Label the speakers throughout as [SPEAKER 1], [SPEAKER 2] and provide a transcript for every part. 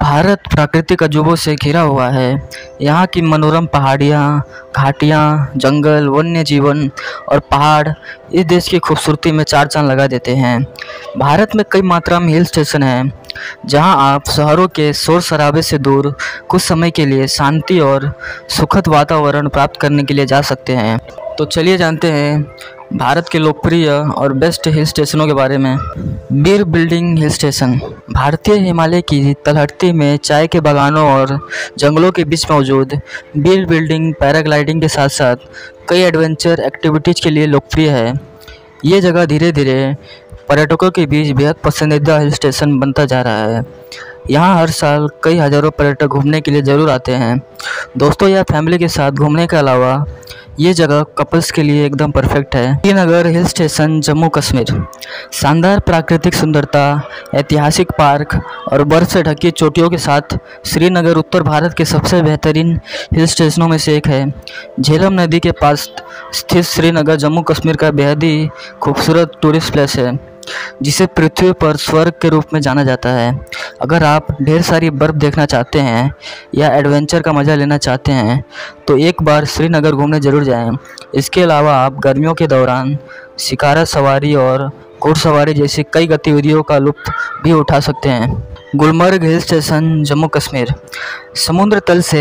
[SPEAKER 1] भारत प्राकृतिक अजूबों से घिरा हुआ है। यहाँ की मनोरम पहाड़ियाँ, घाटियाँ, जंगल, वन्य जीवन और पहाड़ इस देश की खूबसूरती में चार चांद लगा देते हैं। भारत में कई मात्रा में हिल स्टेशन हैं, जहाँ आप शहरों के शोर शराबे से दूर कुछ समय के लिए शांति और सुखद वातावरण प्राप्त करने के लिए जा सकते हैं। तो चलिए जानते हैं भारत के लोकप्रिय और बेस्ट हिल स्टेशनों के बारे में। बीर बिल्डिंग हिल स्टेशन भारतीय हिमालय की तलहटी में चाय के बागानों और जंगलों के बीच मौजूद बीर बिल्डिंग पैराग्लाइडिंग के साथ साथ कई एडवेंचर एक्टिविटीज़ के लिए लोकप्रिय है। ये जगह धीरे धीरे पर्यटकों के बीच बेहद पसंदीदा हिल स्टेशन बनता जा रहा है। यहाँ हर साल कई हज़ारों पर्यटक घूमने के लिए ज़रूर आते हैं। दोस्तों या फैमिली के साथ घूमने के अलावा ये जगह कपल्स के लिए एकदम परफेक्ट है। श्रीनगर हिल स्टेशन जम्मू कश्मीर शानदार प्राकृतिक सुंदरता, ऐतिहासिक पार्क और बर्फ़ से ढकी चोटियों के साथ श्रीनगर उत्तर भारत के सबसे बेहतरीन हिल स्टेशनों में से एक है। झेलम नदी के पास स्थित श्रीनगर जम्मू कश्मीर का बेहद ही खूबसूरत टूरिस्ट प्लेस है, जिसे पृथ्वी पर स्वर्ग के रूप में जाना जाता है। अगर आप ढेर सारी बर्फ़ देखना चाहते हैं या एडवेंचर का मज़ा लेना चाहते हैं तो एक बार श्रीनगर घूमने ज़रूर जाएं। इसके अलावा आप गर्मियों के दौरान शिकारा सवारी और घुड़सवारी जैसी कई गतिविधियों का लुत्फ़ भी उठा सकते हैं। गुलमर्ग हिल स्टेशन जम्मू कश्मीर समुद्र तल से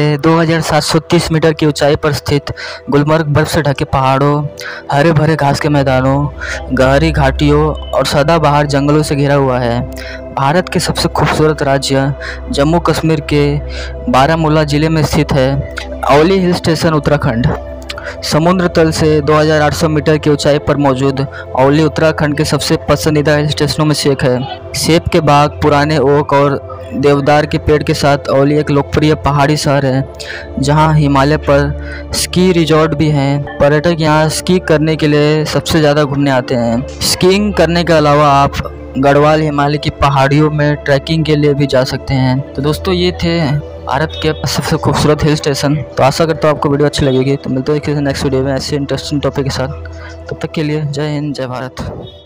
[SPEAKER 1] 2730 मीटर की ऊंचाई पर स्थित गुलमर्ग बर्फ़ से ढके पहाड़ों, हरे भरे घास के मैदानों, गहरी घाटियों और सदाबहार जंगलों से घिरा हुआ है। भारत के सबसे खूबसूरत राज्य जम्मू कश्मीर के बारामूला ज़िले में स्थित है। औली हिल स्टेशन उत्तराखंड समुद्र तल से 2800 मीटर की ऊंचाई पर मौजूद औली उत्तराखंड के सबसे पसंदीदा हिल स्टेशनों में से एक है। सेब के बाग, पुराने ओक और देवदार के पेड़ के साथ औली एक लोकप्रिय पहाड़ी शहर है, जहां हिमालय पर स्की रिजॉर्ट भी हैं। पर्यटक यहां स्की करने के लिए सबसे ज़्यादा घूमने आते हैं। स्कीइंग करने के अलावा आप गढ़वाल हिमालय की पहाड़ियों में ट्रैकिंग के लिए भी जा सकते हैं। तो दोस्तों ये थे भारत के सबसे खूबसूरत हिल स्टेशन। तो आशा करता हूँ आपको वीडियो अच्छी लगेगी। तो मिलते हैं नेक्स्ट वीडियो में ऐसे इंटरेस्टिंग टॉपिक के साथ। तब तक के लिए जय हिंद, जय भारत।